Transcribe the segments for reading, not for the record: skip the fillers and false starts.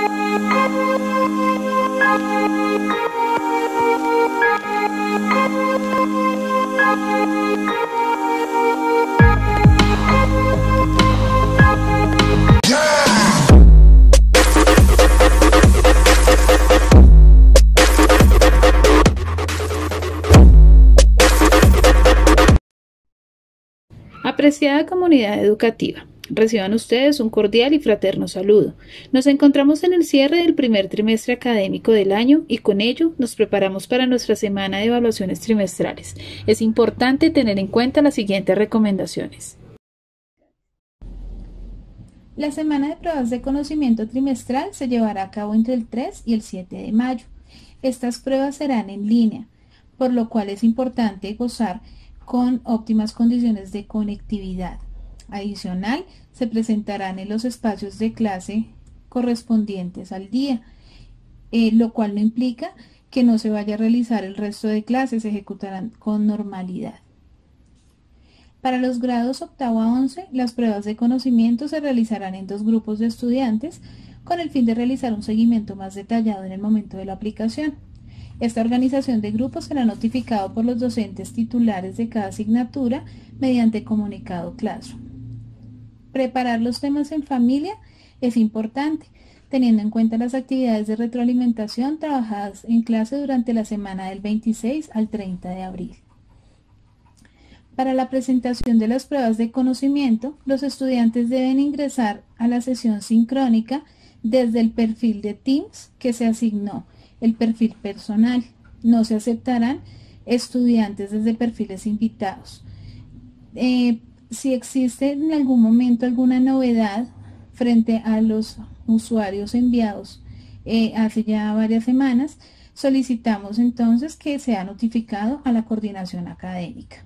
Apreciada comunidad educativa, reciban ustedes un cordial y fraterno saludo. Nos encontramos en el cierre del primer trimestre académico del año y con ello nos preparamos para nuestra semana de evaluaciones trimestrales. Es importante tener en cuenta las siguientes recomendaciones. La semana de pruebas de conocimiento trimestral se llevará a cabo entre el 3 y el 7 de mayo. Estas pruebas serán en línea, por lo cual es importante gozar con óptimas condiciones de conectividad. Adicional, se presentarán en los espacios de clase correspondientes al día, lo cual no implica que no se vaya a realizar el resto de clases, se ejecutarán con normalidad. Para los grados octavo a 11, las pruebas de conocimiento se realizarán en 2 grupos de estudiantes con el fin de realizar un seguimiento más detallado en el momento de la aplicación. Esta organización de grupos será notificado por los docentes titulares de cada asignatura mediante comunicado Classroom. Preparar los temas en familia es importante, teniendo en cuenta las actividades de retroalimentación trabajadas en clase durante la semana del 26 al 30 de abril. Para la presentación de las pruebas de conocimiento, los estudiantes deben ingresar a la sesión sincrónica desde el perfil de Teams que se asignó, el perfil personal. No se aceptarán estudiantes desde perfiles invitados. Si existe en algún momento alguna novedad frente a los usuarios enviados hace ya varias semanas, solicitamos entonces que sea notificado a la coordinación académica.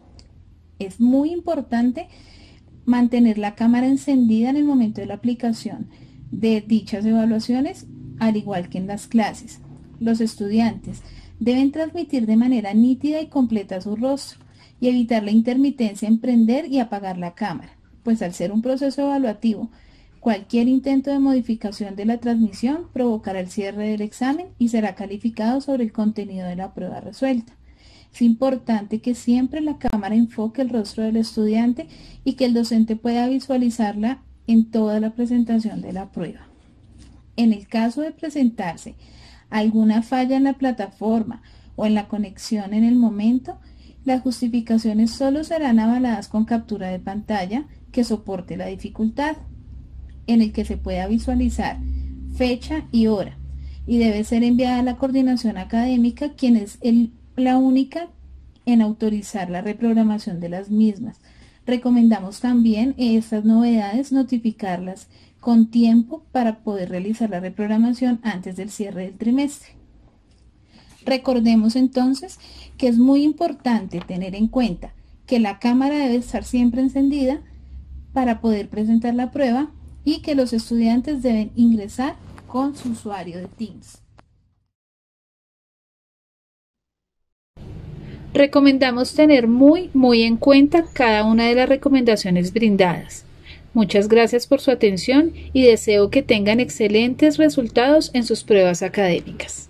Es muy importante mantener la cámara encendida en el momento de la aplicación de dichas evaluaciones, al igual que en las clases. Los estudiantes deben transmitir de manera nítida y completa su rostro y evitar la intermitencia en prender y apagar la cámara, pues al ser un proceso evaluativo, cualquier intento de modificación de la transmisión provocará el cierre del examen y será calificado sobre el contenido de la prueba resuelta. Es importante que siempre la cámara enfoque el rostro del estudiante y que el docente pueda visualizarla en toda la presentación de la prueba. En el caso de presentarse alguna falla en la plataforma o en la conexión en el momento, las justificaciones solo serán avaladas con captura de pantalla que soporte la dificultad, en el que se pueda visualizar fecha y hora, y debe ser enviada a la coordinación académica, quien es la única en autorizar la reprogramación de las mismas. Recomendamos también estas novedades notificarlas con tiempo para poder realizar la reprogramación antes del cierre del trimestre. Recordemos entonces que es muy importante tener en cuenta que la cámara debe estar siempre encendida para poder presentar la prueba y que los estudiantes deben ingresar con su usuario de Teams. Recomendamos tener muy en cuenta cada una de las recomendaciones brindadas. Muchas gracias por su atención y deseo que tengan excelentes resultados en sus pruebas académicas.